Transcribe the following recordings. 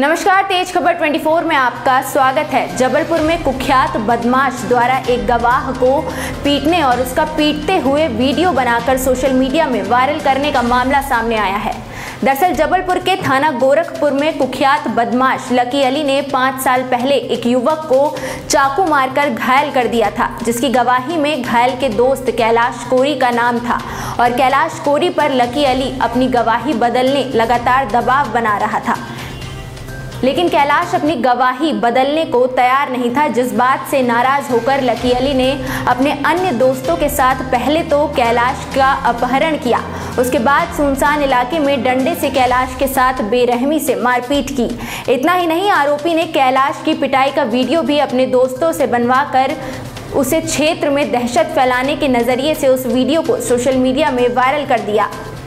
नमस्कार, तेज खबर 24 में आपका स्वागत है। जबलपुर में कुख्यात बदमाश द्वारा एक गवाह को पीटने और उसका पीटते हुए वीडियो बनाकर सोशल मीडिया में वायरल करने का मामला सामने आया है। दरअसल जबलपुर के थाना गोरखपुर में कुख्यात बदमाश लकी अली ने 5 साल पहले एक युवक को चाकू मारकर घायल कर दिया था, जिसकी गवाही में घायल के दोस्त कैलाश कोरी का नाम था और कैलाश कोरी पर लकी अली अपनी गवाही बदलने लगातार दबाव बना रहा था। लेकिन कैलाश अपनी गवाही बदलने को तैयार नहीं था, जिस बात से नाराज होकर लकी अली ने अपने अन्य दोस्तों के साथ पहले तो कैलाश का अपहरण किया, उसके बाद सुनसान इलाके में डंडे से कैलाश के साथ बेरहमी से मारपीट की। इतना ही नहीं, आरोपी ने कैलाश की पिटाई का वीडियो भी अपने दोस्तों से बनवाकर उसे क्षेत्र में दहशत फैलाने के नजरिए से उस वीडियो को सोशल मीडिया में वायरल कर दिया।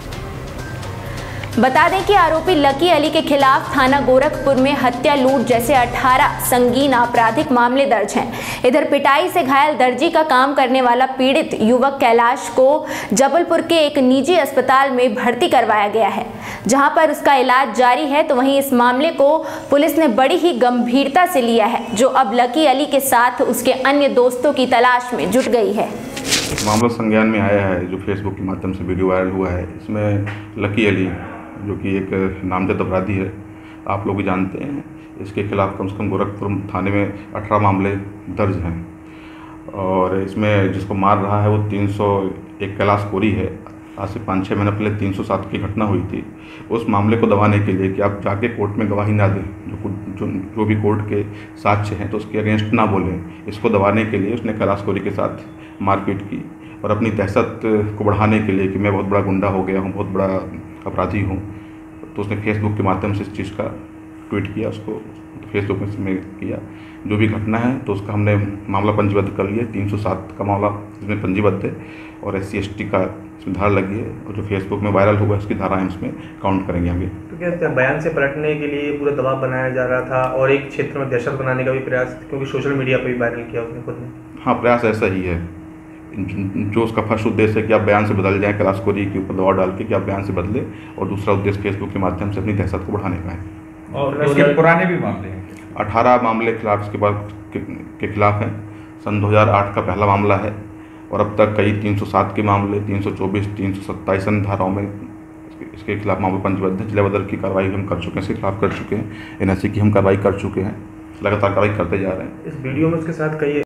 बता दें कि आरोपी लकी अली के खिलाफ थाना गोरखपुर में हत्या, लूट जैसे 18 संगीन आपराधिक मामले दर्ज हैं। इधर पिटाई से घायल दर्जी का काम करने वाला पीड़ित युवक कैलाश को जबलपुर के एक निजी अस्पताल में भर्ती करवाया गया है, जहां पर उसका इलाज जारी है। तो वहीं इस मामले को पुलिस ने बड़ी ही गंभीरता से लिया है, जो अब लकी अली के साथ उसके अन्य दोस्तों की तलाश में जुट गई है। मामला संज्ञान में आया है जो फेसबुक के माध्यम से वीडियो वायरल हुआ है। इसमें लकी अली जो कि एक नामजद अपराधी है, आप लोग भी जानते हैं, इसके खिलाफ कम से कम गोरखपुर थाने में 18 मामले दर्ज हैं और इसमें जिसको मार रहा है वो 301 कैलाश कोरी है। आज से 5-6 महीने पहले 307 की घटना हुई थी। उस मामले को दबाने के लिए कि आप जाके कोर्ट में गवाही ना दें, जो भी कोर्ट के साक्ष्य हैं तो उसके अगेंस्ट ना बोलें, इसको दबाने के लिए उसने कैलाश कोरी के साथ मारपीट की और अपनी दहशत को बढ़ाने के लिए कि मैं बहुत बड़ा गुंडा हो गया हूँ, बहुत बड़ा अपराधी हूँ, तो उसने फेसबुक के माध्यम से इस चीज़ का ट्वीट किया, उसको फेसबुक में किया। जो भी घटना है तो उसका हमने मामला पंजीबद्ध कर लिया। 307 का मामला इसमें पंजीबद्ध है और SC/ST का इसमें धारा लगी है और जो फेसबुक में वायरल हुआ इसकी धाराएं इसमें काउंट करेंगे आगे। तो क्या बयान से पलटने के लिए पूरा दबाव बनाया जा रहा था और एक क्षेत्र में दहशत बनाने का भी प्रयास, क्योंकि सोशल मीडिया पर भी वायरल किया उसने खुद ने? हाँ, प्रयास ऐसा ही है। जो उसका फर्स्ट उद्देश्य है कि आप बयान से बदल जाएं, कैलाश कोरी के ऊपर दबाव डाल के कि आप बयान से बदले, और दूसरा उद्देश्य फेसबुक के माध्यम से अपनी दहशत को बढ़ाने का है। और इसके पुराने भी मामले हैं, 18 मामले खिलाफ इसके बाद के खिलाफ हैं। सन 2008 का पहला मामला है और अब तक कई 307 के मामले, 324, 327 अन्य धाराओं में इसके खिलाफ मामले पंजीबद्ध हैं। जिला बदल की कार्रवाई हम कर चुके हैं, इसके खिलाफ कर चुके हैं, NSA की हम कार्रवाई कर चुके हैं, लगातार कार्रवाई करते जा रहे हैं। इस वीडियो में उसके साथ कई